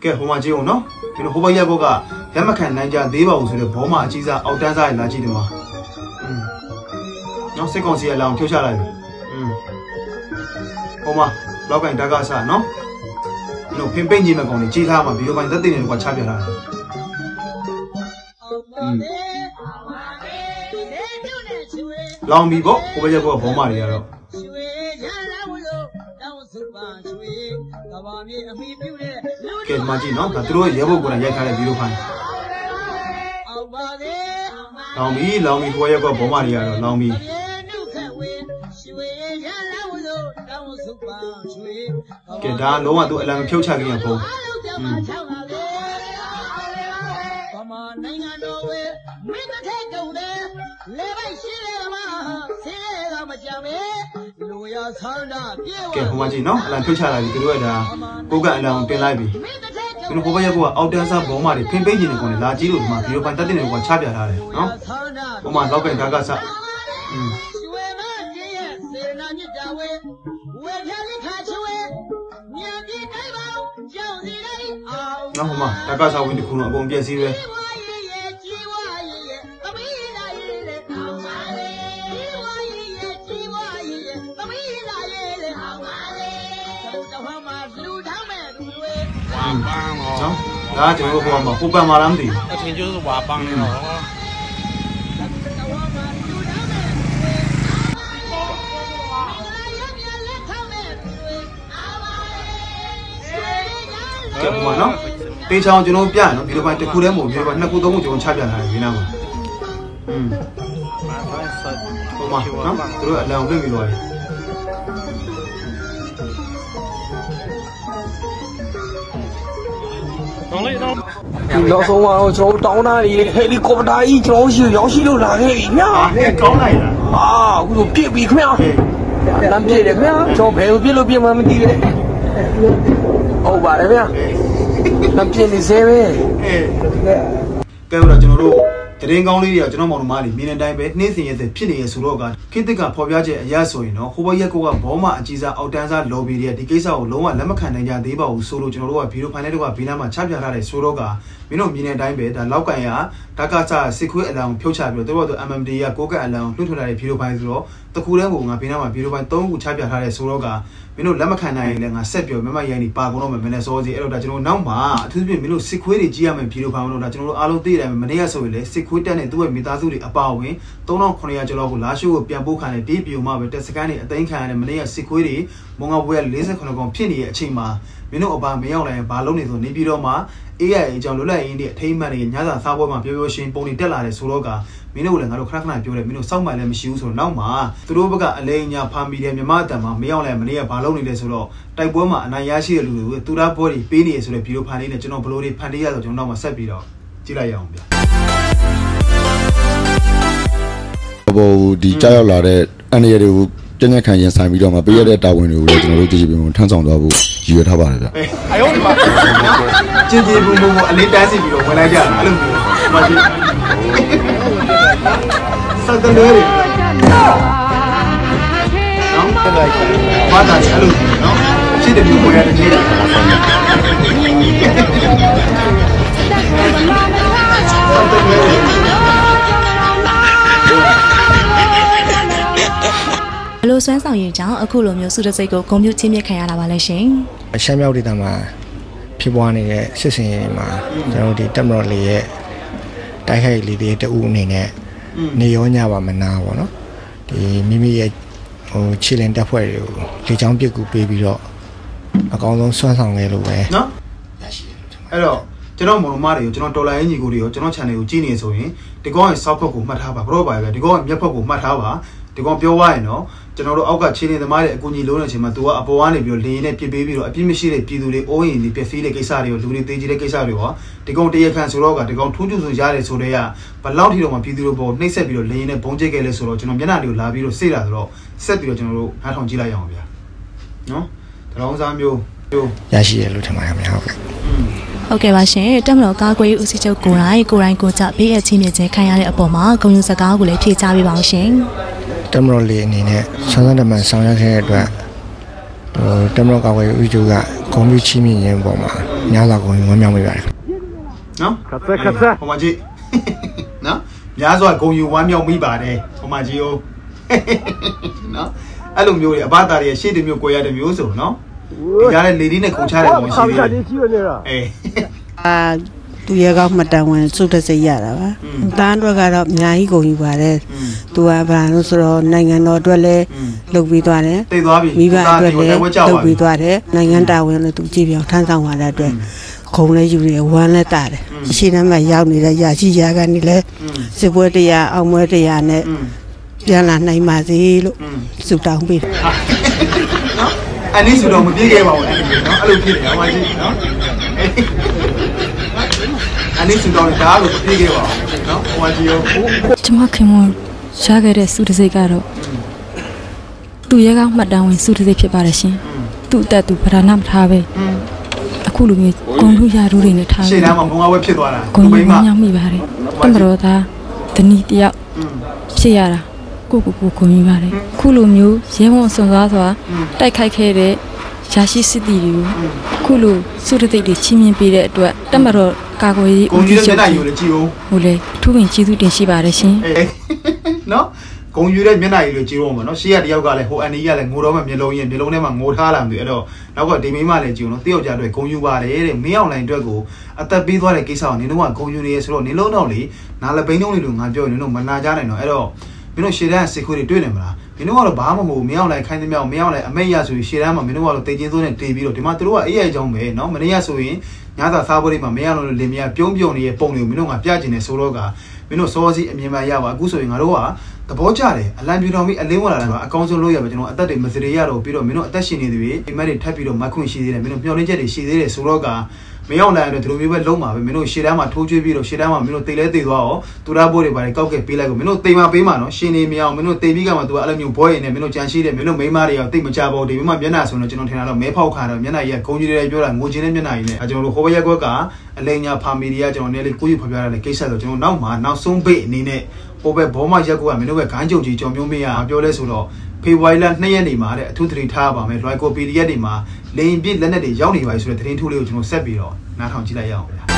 ကဲဟိုမှာကြည့်အောင်နော်မင်းတို့ဟိုဘက်ရက်ဘက်ကလက်မခံနိုင်ကြသေးပါဘူးဆိုတော့ဘောမအကြီးစားအောက်တန်းစားလာကြည့်တယ်မှာနော်စစ်ကောင်စီအလောင်းဖြုတ်ချလိုက်ပြီဟိုမှာလောက်ကင်ဓာတ်ကစားနော်မင်းတို့ဖင်ပိတ်ကြီးမဲ့ကောင်တွေကြီးထားမှာဗီဒီယိုပိုင်းသက်သေတွေကွာချပြထားတယ်လောင်ပြီပေါ့ဟိုဘက်ရက်ဘက်ကဘောမတွေကတော့ကဲဒီမှာကြည့်နော်ဒါသူတို့ရဲဘုတ်ကိုလည်းရိုက်ထားတဲ့ဗီဒီယိုဖိုင်လောင်ပြီဟိုဘက်ရက်ဘက်ကဘောမတွေကတော့လောင်ပြီကဲဒါလုံးဝသူအလံဖြုတ်ချခြင်းရပုံကဲဟိုမှာကြည့်နော်အလံဖြုတ်ချလာပြီသူတို့ကဒါကိုကအလံတင်လိုက်ပြီသူတို့ဟိုဘက်ရက်ဘက်ကအောက်တန်းစားဘောမတွေဖင်ပိတ်ခြင်းတွေကုန်လာကြည့်လို့ဒီမှာဗီဒီယိုပိုင်းတက်တဲ့တွေကချပြထားတယ်နော်ဟိုမှာလောက်ကင်ဓာတ်ကစားနော်ဟိုမှာဓာတ်ကစားဝင်တစ်ခုလုံးအကုန်ပြည့်စည်ပဲနော်ဒါကျွန်တော်တို့ဟိုမှာပူပန်မာလားမသိဘူးအထင်ကျဝါပန်းနေတော့ကဲဟိုမှာနော်ပေးချောင်းကျွန်တော်ပြနော်ဗီဒီယိုပိုင်းတစ်ခုတည်းမဟုတ်ဗီဒီယိုပိုင်းနှစ်ခုသုံးခုကျွန်တော်ချပြထားတယ်ဒီနားမှာဟိုမှာနော်သူတို့အလောင်းပြပြီးသွားတယ်နောက်ဆုံးတော့ကျွန်တော်တောင်းတာတွေဟယ်လီကော်ပတာကြီးကျွန်တော်ရှိရောက်ရှိလို့လာခဲ့ပြီဗျာကောင်းလိုက်လားအခုဆိုပြစ်ပြီခင်ဗျာလမ်းပြည့်တယ်ခင်ဗျာကျွန်တော်ဘယ်လိုပြစ်လို့ပြစ်မှမသိဘူးဟုတ်ပါတယ်ဗျာလမ်းပြည့်နေစေပဲကဲတော့ကျွန်တော်တို့တရင်ကောင်းလေးတွေကကျွန်တော်မောင်နှမတွေမြင်တဲ့အတိုင်းပဲနှင်းစင်ရဲစဖြစ်နေရဆိုတော့ကခေတ်သစ်ကဖော်ပြချက်အရဆိုရင်တော့ဟိုဘက်ရက်ကောကဘောမအကြီးစားအောက်တန်းစားလော်ဘီတွေကဒီကိစ္စကိုလုံးဝလက်မခံနိုင်ကြသေးပါဘူးဆိုလို့ကျွန်တော်တို့ကဗီဒီယိုဖိုင်လေးတွေကဘေးနားမှာချပြထားတဲ့ဆိုတော့ကမင်းတို့မြင်တဲ့အတိုင်းပဲဒါလောက်ကန်ရဓာတ်ကစားစစ်ခွေးအလောင်းဖြုတ်ချပြီးတော့တို့က MMD ကကိုကအလောင်းလွှတ်ထွက်လာတဲ့ဗီဒီယိုဖိုင်ဆိုတော့တခုတည်းကိုငါဘေးနားမှာဗီဒီယိုဖိုင်3ခုချပြထားတဲ့ဆိုတော့ကမင်းတို့လက်မခံနိုင်ရင်လည်းငါဆက်ပြောမမရိုင်းနေပါကုန်တော့မယ်မင်းနဲ့စောစီအဲ့တော့ဒါကျွန်တော်နောက်မှာအထူးသဖြင့်မင်းတို့စစ်ခွေးတွေကြီးရမယ်ဗီဒီယိုဖိုင်တော့ဒါကျွန်တော်တို့အားလုံးသိတယ်မနေ့ကဆိုရင်လည်းစစ်ခွေးတက်နေသူ့ရဲ့မိသားစုတွေအပါအဝင်3900ကျော်လောက်ကိုလာရှိုးကိုပြန်ပို့ခံတယ်ဒီဗီဒီယိုမှာပဲတက်စကန်တွေအသိမ်းခံရတယ်မနေ့ကစစ်ခွေးတွေမုံငါဘွဲ48ကောင်ဖြစ်နေတဲ့အချိန်မှာမင်းတို့အပါမရောက်လိုက်ရင်ဘာလုပ်နေဆိုနေပြီးတော့မှ AI အကြောင်းလွတ်လပ်ရင်းတွေအထိမ်းအမှန်တွေညစာစားပွဲမှာပြောပြောရှင်းပုံတွေတက်လာတယ်ဆိုတော့ကမင်းတို့လည်းငါတို့ခဏခဏပြောတယ်မင်းတို့စောင့်မှန်လည်းမရှိဘူးဆိုတော့နောက်မှာသူတို့ဘက်ကအလိန်ညာဖာမီတယ်မြမအတန်မှာမရောက်လိုက်မနေ့ကဘာလုပ်နေလဲဆိုတော့တိုက်ပွဲမှာအနိုင်ရရှိတဲ့လူတွေတူတာဘော်ဒီပေးနေရဆိုတဲ့ဗီဒီယိုဖန်လေးနဲ့ကျွန်တော်ဘလိုတွေဖန်တီးရဆိုကျွန်တော်နောက်မှာဆက်ပြီးတော့ကြည့်လိုက်ရအောင်ဗျာဟိုဒီကြောက်ရောက်လာတဲ့အန်ရည်တွေကိုကျဉ်းခံရင်ဆိုင်ပြီးတော့မှပေးရတဲ့တာဝန်တွေကိုလည်းကျွန်တော်တို့ကြည့်ကြည့်ပြီးမှထမ်းဆောင်သွားဖို့ရည်ရွယ်ထားပါတယ်ဗျ။အယုံဒီမှာကျင်းကျင်းဘုံဘုံအလေးတန်းစီပြီးတော့ဝင်လိုက်ကြတယ်အဲ့လိုမျိုး။မရှိ။စက်တလေးတွေနော်။ဘာသာတွေအဲ့လိုနော်။ရှိတဲ့မျိုးပေါ်ရတဲ့နေ့တွေ။စက်တလေးတွေလိုစွမ်းဆောင်ရည်ကြောင့်အခုလိုမျိုးစုတစိတ်ကိုဂုဏ်ပြုချင်းမြင့်ခံရတာပါလဲရှင်။ရှမ်းမြောက်ဒေသမှာဖြစ်ပွားနေတဲ့စစ်စင်ရေးမှာကျွန်တော်တို့ဒီတက်မတော်လေးရဲ့တိုက်ခိုက်လေးတွေတူအနေနဲ့နေရောညပါမနာပေါ့နော်။ဒီမိမိရဲ့ခြေလင်တက်ဖွဲ့တွေကိုလေချောင်းပစ်ကူပေးပြီးတော့အကောင်းဆုံးစွမ်းဆောင်ခဲ့လို့ပဲ။နော်။ရရှိတယ်လို့ထင်ပါတယ်။အဲ့တော့ကျွန်တော်မောင်နှမတွေကိုကျွန်တော်တော်လိုင်းညီကိုတွေကိုကျွန်တော် channel ကိုကြည့်နေဆိုရင်ဒီကောရဲ့ soft ဖက်ကိုမှတ်ထားပါဘရောပါပဲဒီကောရဲ့မျက်ဖက်ကိုမှတ်ထားပါဒီကောင်ပြောသွားရင်တော့ကျွန်တော်တို့အောက်ကခြေနေသမားတွေအကူကြီးလုံးနေချိန်မှာ तू ကအပေါ်ကနေပြီးတော့လေရင်နဲ့ပြစ်ပေးပြီးတော့အပြစ်မရှိတဲ့ပြည်သူတွေအိုးရင်တွေပျက်စီးတဲ့ကိစ္စတွေကိုလူတွေသိကြတဲ့ကိစ္စတွေရောဒီကောင်တရခန့်ဆိုတော့ကဒီကောင်ထူးချွန်ဆိုရတယ်ဆိုတဲ့ကဘလောက်ထိတော့မှပြည်သူတို့ပေါ်နှိမ့်ဆက်ပြီးတော့လေရင်နဲ့ဘုံကျိတ်ခဲ့လဲဆိုတော့ကျွန်တော်မျက်နှာတွေကိုလာပြီးတော့စေ့လာဆိုတော့ဆက်ပြီးတော့ကျွန်တော်တို့နားထောင်ကြည့်လိုက်ရအောင်ဗျာနော်တရောင်းစားမျိုးရရှိရလို့ထင်ပါတယ်ခင်ဗျာဟုတ်ကဲ့ဟုတ်ကဲ့ပါရှင်တက်မတော်ကားကွယ်ဦးစီးချုပ်ကိုယ်တိုင်ကိုကြဘေးအချင်းမြင့်ချင်းခံရတဲ့အပေါ်မှာဂုဏ်ယူစကားကိုလည်းဖြေချပေးပါအောင်ရှင်တက်မတော်လေးအနေနဲ့ဆွမ်းစားတမန်ဆောင်ရွက်ခဲ့တဲ့အတွက်တက်မတော်ကာကွယ်ဦးစီးချုပ်ကဂုဏ်ပြုချီးမြှင့်ခြင်းပေါ်မှာများစွာဂုဏ်ယူဝမ်းမြောက်မိပါတယ်နော်ခက်ဟိုမှာကြည့်နော်များစွာဂုဏ်ယူဝမ်းမြောက်မိပါတယ်ဟိုမှာကြည့်ဦးနော်အဲ့လိုမျိုးတွေအဘတာတွေရှေ့တမျိုးကိုရတဲ့မျိုးဆိုနော်ဒီကြားတဲ့လေဒီနဲ့ခုန်ချတဲ့ကောင်ရှိသေးတယ်အေးသူရဲကောင်းမှတ်တမ်းဝင်စုတဲ့စိတ်ရတာပါ။တန်းအတွက်ကတော့အများကြီးကုန်ယူပါတယ်။သူကဘာလို့ဆိုတော့နိုင်ငံတော်အတွက်လည်းလုပ်ပြီးသွားတယ်။တိတ်သွားပြီ။မိဘအတွက်လည်းလုပ်ပြီးသွားတယ်။နိုင်ငံတာဝန်လည်းသူကြည့်ပြောင်းထမ်းဆောင်လာတဲ့အတွက်ခုံလည်းယူနေဝမ်းလည်းတာတယ်။ရှင်းတမ်းမှရောက်နေတဲ့ရာရှိရာကနေလည်းစစ်ပွဲတရားအောင်ပွဲတရားနဲ့ပြန်လာနိုင်ပါစေလို့ဆုတောင်းပေးတယ်။နော်။အနည်းဆိုတော့မပြေးခဲ့ပါဘူးနော်။အဲ့လိုဖြစ်တယ်ဟောမှာကြည့်နော်။အနည်းဆိုတော့ဒါလို့ပြေးခဲ့ပါဘူးနော်။ဟောမှာကြည့်ရောကျမခင်မရခဲ့တဲ့စုတစိတ်ကတော့သူရဲကောင်းမှတ်တမ်းဝင်စုတစိတ်ဖြစ်ပါတယ်ရှင်။သူ့အသက်သူဗราဏမထားပဲ။အခုလိုမျိုးဂုံလူရရူးတွေနဲ့ထားရှေ့တန်းမှာဘုံကဝဲဖြစ်သွားတာဂုံမိမညောင်းမိပါတယ်။တမတော်သားတနည်းတယောက်ဖြစ်ရတာကိုဂုံမိပါတယ်။အခုလိုမျိုးရဲဝံစွန်သွားစွာတိုက်ခိုက်ခဲ့တဲ့ရာရှိစစ်တီတွေကိုခုလိုစုတသိက်တွေချင်းမြင်ပေးတဲ့အတွက်တမတော်ကာကွယ်ရေးဦးစီးချုပ်ယူလည်းကြည့်ဦးဟိုလေထူးပင်ကျေးဇူးတင်ရှိပါတယ်ရှင်နော်ဂုံယူတဲ့မျက်နှာရည်လိုကြည့်ဦးမှာနော်ရှေ့ကတယောက်ကလည်းဟိုအန်နီကလည်းငိုတော့မှမျက်လုံးထဲမှာငိုထားလာမှအဲ့တော့နောက်ကဒီမိမလည်းကြည့်ဦးနော်တယောက်ကြအတွက်ဂုံယူပါတယ်တဲ့မင်းအောင်လိုင်းအတွက်ကိုအသက်ပေးသွားတဲ့ကိစ္စကိုနင်တို့ကဂုံယူနေရဆိုတော့နင်လုံးတော့လေနာလပိန်းတုံးလေးလို့ငါပြောရင်နင်တို့မနာကြနိုင်တော့အဲ့တော့မင်းတို့ရှေ့တန်းစစ်ခွေးတွေတွေ့နေမလားမင်းတို့ကတော့ဘာမှမဟုတ်မင်းအောင်လိုက်ခိုင်းသမျှမင်းအောင်လိုက်အမိတ်ရဆိုရင်ရှေ့တန်းမှာမင်းတို့ကတော့တေချင်းစိုးနဲ့တေးပြီးတော့ဒီမှာတို့ကအေးရိုက်ကြောင်းပဲနော်မနေ့ကဆိုရင်ညသာစားပွဲတွေမှာမင်းအောင်လို့လင်မယားပြုံးနေတဲ့ပုံတွေကိုမင်းတို့ကပြကျင်နေဆိုတော့ကမင်းတို့စောစီအမြင်မှန်ရပါအခုဆိုရင်ငါတို့ကသဘောကျတယ်အလံပြူတော်ပြီးအလင်းဝင်လာတယ်ကအကောင်းဆုံးလို့ရပါကျွန်တော်အသက်တွေမစရေရတော့ပြီးတော့မင်းတို့အသက်ရှင်နေသေးပြီအိမ်မက်တွေထပ်ပြီးတော့မခွင့်ရှိသေးတယ်မင်းတို့မျှော်လင့်ချက်တွေရှိသေးတယ်ဆိုတော့ကမင်းအောင်လိုက်တော့ဒီလိုမျိုးပဲလုံးပါပဲမင်းတို့ရှေ့တန်းမှာထိုးချွေးပြီးတော့ရှေ့တန်းမှာမင်းတို့တိတ်လဲတိတ်သွားအောင်သူရဘိုးတွေပါတယ်ကောက်ကဲပေးလိုက်ကိုမင်းတို့တိမ်မပေးမှာနော်ရှင်နေမရအောင်မင်းတို့တိတ်ပြီးကမှသူကအဲ့လိုမျိုးဘောရင်နဲ့မင်းတို့ကြံရှိတယ်မင်းတို့မိန်းမတွေရောတိတ်မကြပါဘူးဒီမိမမျက်နှာဆိုတော့ကျွန်တော်ထင်တာတော့မဲဖောက်ခါတော့မျက်နှာကြီးကဂုံကြီးတွေပြောတာငိုချင်းတဲ့မျက်နှာကြီးနဲ့ကျွန်တော်တို့ဟိုဘရက်ကွက်ကအလိန်ညာဖာမီဒီယာကျွန်တော်နည်းလေးကိုကြီးဖော်ပြရတဲ့ကိစ္စဆိုကျွန်တော်နောက်ဆုံးပိတ်အနေနဲ့ဟိုဘက်ဘောမရက်ကွက်ကမင်းတို့ကဂန်းကြုံကြီးကြော်မျိုးမေးရပြောလဲဆိုတော့ဖေဖော်ဝါရီလ2ရက်နေ့မှာတဲ့အထူးသတိထားပါမယ်လွိုက်ကိုပီဒီအက်တွေမှာလိန်ပြစ်လက်နက်တွေရောက်နေပါပြီဆိုတဲ့သတင်းထုတ်လေးကိုကျွန်တော်ဆက်ပြီးတော့နားထောင်ကြည့်လိုက်ရအောင်ဗျာ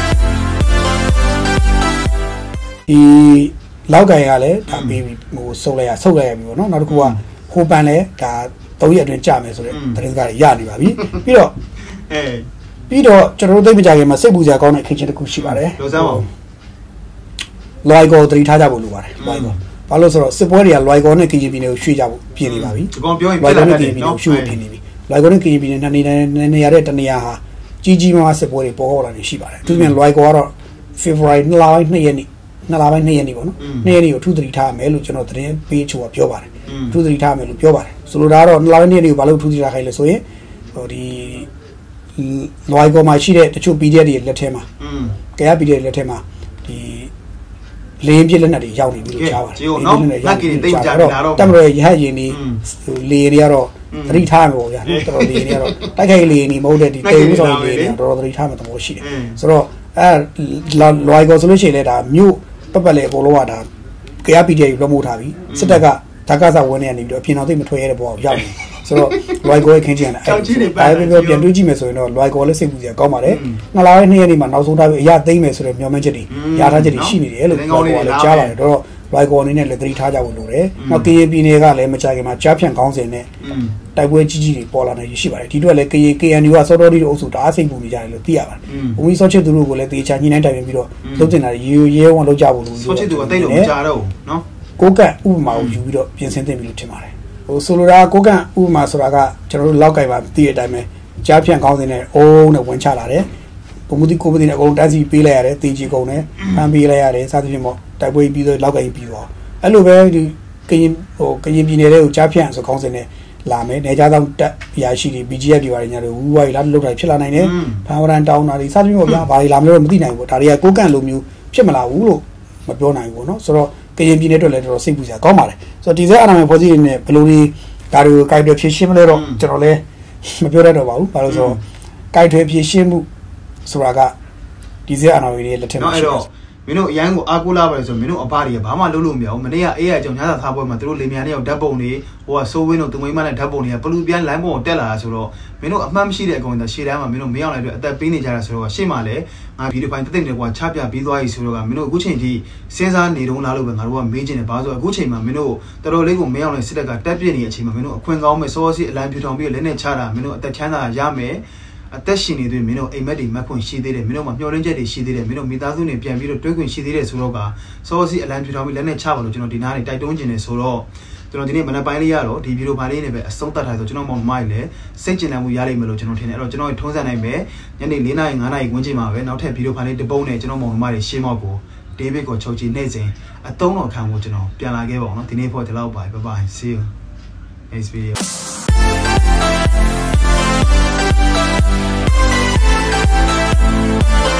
ဒီလောက်ကန်ကလည်းဒါပြီးဟိုဆုတ်လိုက်ရပြီပေါ့နော်နောက်တစ်ခုကဟိုပန်လည်းဒါ3ရက်အတွင်းကြာမယ်ဆိုတဲ့သတင်းစကားတွေရနေပါပြီပြီးတော့ကျွန်တော်တို့သိမကြခင်မှာစိတ်ပူစရာကောင်းတဲ့အခင်းချင်းတစ်ခုရှိပါတယ်လို့စမ်းပါဦးလွိုက်ကိုသတိထားကြဖို့လိုပါတယ်လွိုက်ကိုဘာလို့ဆိုတော့စစ်ပွဲတွေကလွိုက်ကိုနဲ့ကင်ဂျီပီနဲ့ကိုရွှေ့ကြဖို့ပြင်နေပါပြီအကောင်ပြောရင်ပြလာတယ်နော်ရွှေ့ပြင်နေပြီလွိုက်ကိုနဲ့ကင်ဂျီပီနဲ့နေရာတဲ့တနေရာဟာကြီးမားစစ်ပွဲတွေပေါ်ပေါက်လာနေရှိပါတယ်သူပြန်လွိုက်ကိုကတော့ February 2လပိုင်း2ရက်နေ့ပေါ့နော်2ရက်နေ့ကိုထူးသတိထားမယ်လို့ကျွန်တော်သတင်းပေးချိုးပြောပါတယ်ထူးသတိထားမယ်လို့ပြောပါတယ်ဆိုလိုတာကတော့2လပိုင်း2ရက်နေ့ကိုဘာလို့ထူးသတိထားခိုင်းလဲဆိုရင်ဟိုဒီလွိုက်ကိုမှာရှိတဲ့တချို့ PDF တွေလက်ထဲမှာကရ PDF လက်ထဲမှာဒီလင်းပြစ်လက်နက်တွေရောက်နေပြီလို့ကြားပါတယ်ဒီနော်လက်ကင်းတိတ်ကြပြီလားတော့တမတော်ရဟရင်နေလေတွေကတော့သတိထားမှာပေါ့ဗျာတော်တော်လေတွေကတော့တိုက်ခိုက်လေနေမဟုတ်တဲ့ဒီတေဦးဆောင်လေတွေတော်တော်သတိထားမှာသဘောရှိတယ်ဆိုတော့လွိုက်ကိုဆိုလို့ရှိရင်လည်းဒါမြို့ပတ်လေအကုန်လုံးကဒါကရ PDF လွှမ်းမိုးထားပြီစစ်တပ်ကဓာကစားဝင်နေပြီးတော့အပြင်တော်သိမထွက်ရတဲ့ဘောရောက်နေဆိုတော့လွိုက်ကိုရဲ့ခင်းချင်တယ်အဲ့ဒါပြန်တွေးကြည့်မယ်ဆိုရင်တော့လွိုက်ကိုလည်းစိတ်ပူစရာကောင်းပါတယ်2လပိုင်း2ရက်နေ့မှာနောက်ဆုံးထားပြီးအရာသိမ့်မယ်ဆိုတဲ့မျှော်မှန်းချက်တွေရထားချက်တွေရှိနေတယ်လို့ပြောလည်းကြားပါတယ်တော့လွိုက်ကိုအနေနဲ့လည်းသတိထားကြဖို့လိုတယ်နောက်ကရင်ပြည်နယ်ကလည်းမကြခင်မှာကြားဖြန့်ခေါင်းစဉ်နဲ့တိုက်ပွဲကြီးတွေပေါ်လာနေရှိပါတယ်ဒီအတွက်လည်း KNU ကစောတော်ဒီအုပ်စုတအားစိတ်ပူနေကြတယ်လို့သိရပါတယ်ဘုံကြီးစောချစ်သူတို့ကလည်းတေချာညှိနှိုင်းတိုင်ပင်ပြီးတော့လုပ်တင်တာရဲဝံလုပ်ကြဖို့လိုစောချစ်သူကတိတ်တော့မကြတော့ဘူးနော်ကိုကန့်ဥပမာကိုယူပြီးတော့ပြင်ဆင်သင့်ပြီလို့ထင်ပါတယ်ဟိုဆိုလိုတာကိုကန့်ဥပမာဆိုတာကကျွန်တော်တို့လောက်ကြိုင်ပါသိတဲ့အတိုင်းပဲကြားဖြန့်ခေါင်းစဉ်နဲ့အုံးနဲ့ဝင်ချလာတယ်ဘုံမူတီကိုပတိနဲ့အကုန်တန်းစီပေးလိုက်ရတယ်တေချီကုန်တယ်ဖမ်းပေးလိုက်ရတယ်စသဖြင့်ပေါ့တိုက်ပွဲပြီးတော့လောက်ကြိုင်ပြီးတော့အဲ့လိုပဲဒီကရင်ပြည်နယ်တွေကိုကြားဖြန့်ဆိုခေါင်းစဉ်နဲ့လာမယ်နေကြားသောတက်ရရှိဒီ BGF တွေပါတယ်ညာတွေဝူဝါရီလာလောက်တိုင်းဖြစ်လာနိုင်တယ်ဖန်ဝရန်တောင်းတာတွေစသဖြင့်ပေါ့ဗျာဘာတွေလာမလို့မသိနိုင်ဘူးဒါတွေကကိုကန့်လိုမျိုးဖြစ်မလာဘူးလို့မပြောနိုင်ဘူးနော်ဆိုတော့ကရင်ပြည်နယ်အတွက်လည်းတော်တော်စိတ်ပူစရာကောင်းပါတယ်ဆိုတော့ဒီဇက်အာဏာပိုင်ဖွဲ့စည်းနေဘယ်လိုဒီဒါတွေကိုကြိုက်တွယ်ဖြည့်ရှင်းမလဲတော့ကျွန်တော်လည်းမပြောတတ်တော့ပါဘူးဘာလို့ဆိုတော့ကြိုက်တွယ်ဖြည့်ရှင်းမှုဆိုတာကဒီဇက်အာဏာပိုင်တွေလက်ထက်မှာအဲ့တော့မင်းတို့အရန်ကိုအားကိုးလာပါလေဆိုမင်းတို့အဘတွေကဘာမှလုပ်လို့မရဘူးမနေ့ကအေးရကြောင့်ညသာထားပွဲမှာတို့လေမြန်နဲ့ဓာတ်ပုံတွေဟိုကဆိုးဝင်းတို့သူမိမနဲ့ဓာတ်ပုံတွေကဘလူးပြန်လိုင်းပုံကိုတက်လာတာဆိုတော့မင်းတို့အမှန်မရှိတဲ့အကောင်တွေရှေ့တန်းမှာမင်းတို့မရောက်နိုင်တဲ့အသက်ပေးနေကြတာဆိုတော့ရှေ့မှာလည်းငါဗီဒီယိုဖိုင်တက်တဲ့ကွာချပြပြီးသွားပြီဆိုတော့ကမင်းတို့အခုချိန်ထိစဉ်းစားနေတော့လားလို့ပဲငါတို့ကမေးချင်တယ်ဘာလို့ဆိုအခုချိန်မှာမင်းတို့တော်တော်လေးကိုမရောက်နိုင်စစ်တပ်ကတက်ပြစ်နေတဲ့အချိန်မှာမင်းတို့အခွင့်ကောင်းမဲ့စောစီအလံဖြူထောင်ပြီးလက်နဲ့ချတာမင်းတို့အသက်ချမ်းသာရမယ်အသက်ရှင်နေသွေးမင်းတို့အိမ်မက်တွေမက်ခွင့်ရှိသေးတယ်မင်းတို့မှာမျှော်လင့်ချက်တွေရှိသေးတယ်မင်းတို့မိသားစုတွေပြန်ပြီးတော့တွေးခွင့်ရှိသေးတယ်ဆိုတော့ကစောစီအလံဖြူထောင်ပြီးလက်နဲ့ချပါလို့ကျွန်တော်ဒီနားနေတိုက်တွန်းခြင်းနေဆိုတော့ကျွန်တော်ဒီနေ့မနက်ပိုင်းလေးရတော့ဒီဗီဒီယိုဖိုင်လေးနဲ့ပဲအဆုံးသတ်ထားဆိုကျွန်တော်မောင်မိုက်လည်းစိတ်ကျဉ်မှုရလိမ့်မယ်လို့ကျွန်တော်ထင်တယ်အဲ့တော့ကျွန်တော်ထုံးစံနိုင်ပဲညနေ4 နာရီ 5 နာရီဝန်းကျင်မှာပဲနောက်ထပ်ဗီဒီယိုဖိုင်လေးတစ်ပုတ်နဲ့ကျွန်တော်မောင်မိုက်တွေရှင်းမောက်ကိုဒေးဗစ်ကိုချုပ်ချီနေစဉ်အသုံးတော်ခံကိုကျွန်တော်ပြန်လာခဲ့ပါအောင်နော်ဒီနေ့ဖို့ဒီလောက်ပါbye bye see you next video We'll be right back.